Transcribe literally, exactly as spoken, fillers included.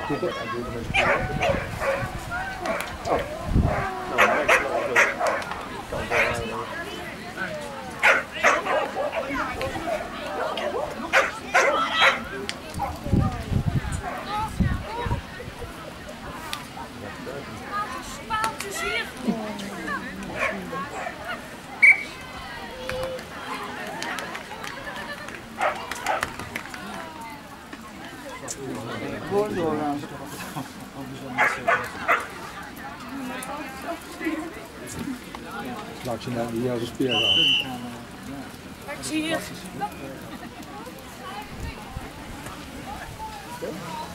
ticket. I do the most. Oh. Gewoon doorgaan. Laat je naar die juiste speer gaan. Ik zie je.